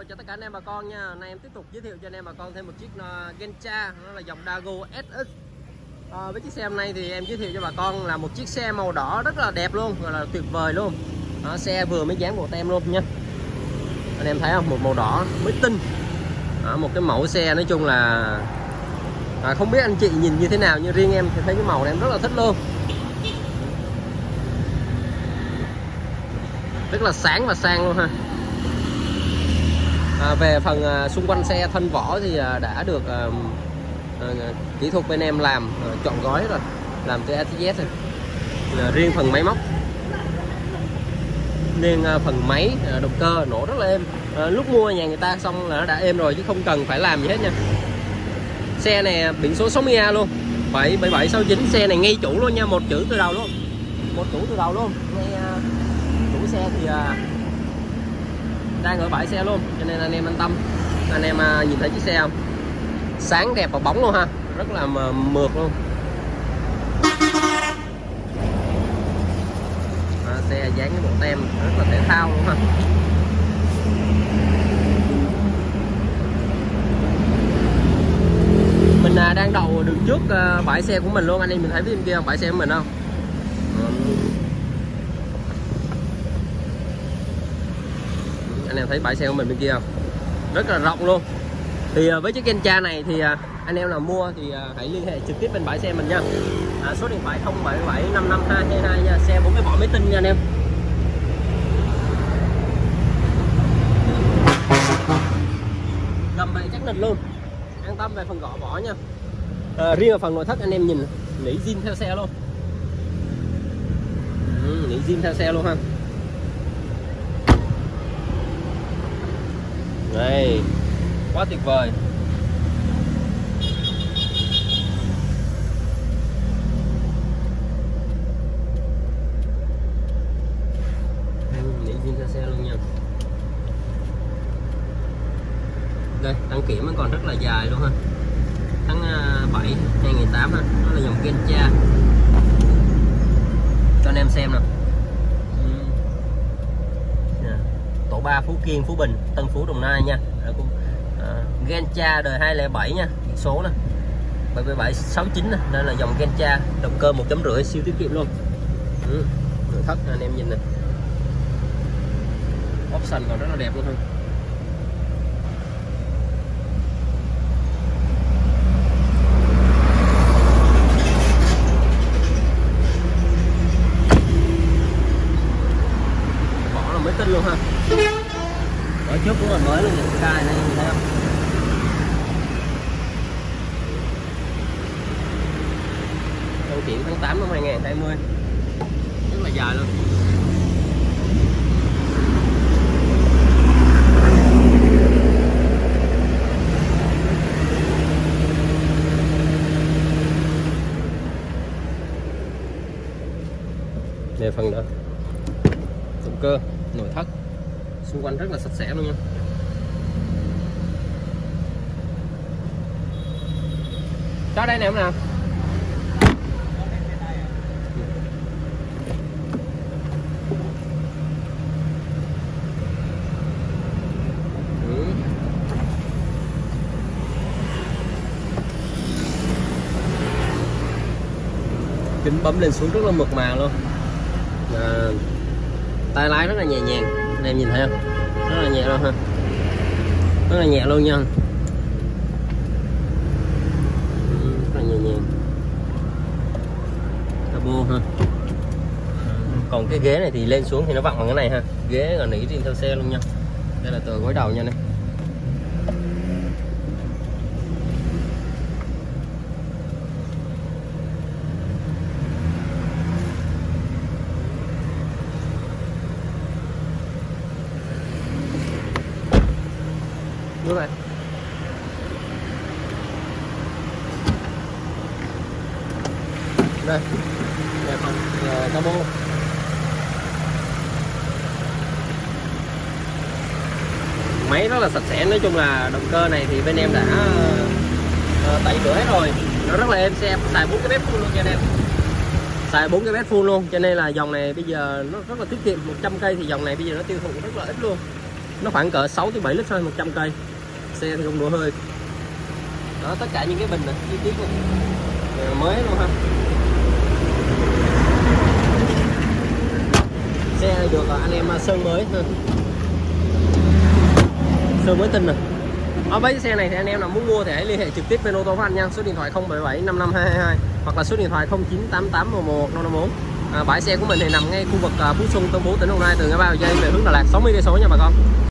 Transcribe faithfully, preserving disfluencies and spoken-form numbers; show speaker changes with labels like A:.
A: cho tất cả anh em bà con nha. Nay em tiếp tục giới thiệu cho anh em bà con thêm một chiếc uh, Gentra, nó là dòng Dago ét ích. À, với chiếc xe hôm nay thì em giới thiệu cho bà con là một chiếc xe màu đỏ rất là đẹp luôn, gọi là tuyệt vời luôn. Đó, xe vừa mới dán bộ tem luôn nha. Anh em thấy không, một màu đỏ mới tinh. Đó, một cái mẫu xe nói chung là à, không biết anh chị nhìn như thế nào, nhưng riêng em thì thấy cái màu này em rất là thích luôn. Rất là sáng và sang luôn ha. À, về phần à, xung quanh xe thân vỏ thì à, đã được à, à, kỹ thuật bên em làm à, trọn gói rồi, làm từ a tê ét rồi. À, riêng phần máy móc, nên à, phần máy à, động cơ nổ rất là êm. À, lúc mua nhà người ta xong là nó đã êm rồi chứ không cần phải làm gì hết nha. Xe này biển số sáu mươi A luôn, bảy bảy bảy sáu chín. Xe này ngay chủ luôn nha, một chữ từ đầu luôn, một chủ từ đầu luôn. Ngay à, chủ xe thì à, đang ở bãi xe luôn, cho nên anh em an tâm. Anh em à, nhìn thấy chiếc xe không, sáng đẹp và bóng luôn ha, rất là mượt luôn. À, xe dán cái bộ tem rất là thể thao luôn ha. Mình à, đang đậu đường trước à, bãi xe của mình luôn. Anh em mình thấy phía bên kia không, bãi xe của mình không? Anh em thấy bãi xe của mình bên kia không, rất là rộng luôn. Thì với chiếc Gentra này thì anh em nào mua thì hãy liên hệ trực tiếp bên bãi xe mình nha. À, số điện thoại không bảy bảy năm năm hai hai hai nha. Xe bốn cái vỏ máy tinh nha anh em. Gầm bệ chắc nịch luôn, an tâm về phần gõ vỏ nha. À, riêng ở phần nội thất anh em nhìn nỉ zin theo xe luôn. Ừ, nỉ zin theo xe luôn ha. Đây, quá tuyệt vời. Nỉ zin theo xe luôn nha. Đây, đăng kiểm nó còn rất là dài luôn ha. Tháng bảy hai nghìn không trăm lẻ tám ha. Nó là dòng Gentra. Cho anh em xem nào. Tổ ba Phú Kiên, Phú Bình, Tân Phú, Đồng Nai nha. À, Gentra đời hai không không bảy nha, biển số nè bảy bảy bảy sáu chín nè, nên là dòng Gentra, động cơ một chấm rưỡi siêu tiết kiệm luôn. Ừ, nội thất anh em nhìn nè, option còn rất là đẹp luôn ha. Vỏ là mới tinh luôn ha. Ở trước cũng là mới luôn, những cài này nhìn thấy không? Đăng kiểm tháng tám năm hai nghìn không trăm hai mươi, rất là dài luôn. Đây phần nữa, động cơ, nội thất xung quanh rất là sạch sẽ luôn nha. Cho đây nè em nào. Ừ. Kính bấm lên xuống rất là mượt mà luôn. À, tay lái rất là nhẹ nhàng, anh em nhìn thấy không, rất là nhẹ luôn ha, rất là nhẹ luôn nha, rất là nhẹ nhàng. Turbo ha. Còn cái ghế này thì lên xuống thì nó vặn bằng cái này ha, ghế là nỉ riêng theo xe luôn nha. Đây là tờ gối đầu nha này. Đúng rồi. Đây, đây phần uh, cabo. Máy rất là sạch sẽ, nói chung là động cơ này thì bên em đã uh, tẩy rửa hết rồi, nó rất là êm. Xe xài bốn cái bếp full luôn nha anh em, xài bốn cái bếp full luôn, cho nên là dòng này bây giờ nó rất là tiết kiệm. Một trăm cây thì dòng này bây giờ nó tiêu thụ rất là ít luôn. nó khoảng cỡ sáu tới bảy lít thôi, một trăm cây. Xe thì không đổ hơi. Đó, tất cả những cái bình này chi tiết này mới luôn ha. Xe được anh em sơn mới ha, sơn mới tinh rồi. Ở với xe này thì anh em nào muốn mua thì hãy liên hệ trực tiếp bên ô tô Phát Anh nha. Số điện thoại không bảy bảy năm năm hai hai hai hoặc là số điện thoại không chín tám tám một một năm năm bốn. À, bãi xe của mình thì nằm ngay khu vực Phú Xuân, Tân Phú, tỉnh Đồng Nai, từ ngã ba Dây về hướng Đà Lạt sáu mươi cây số nha bà con.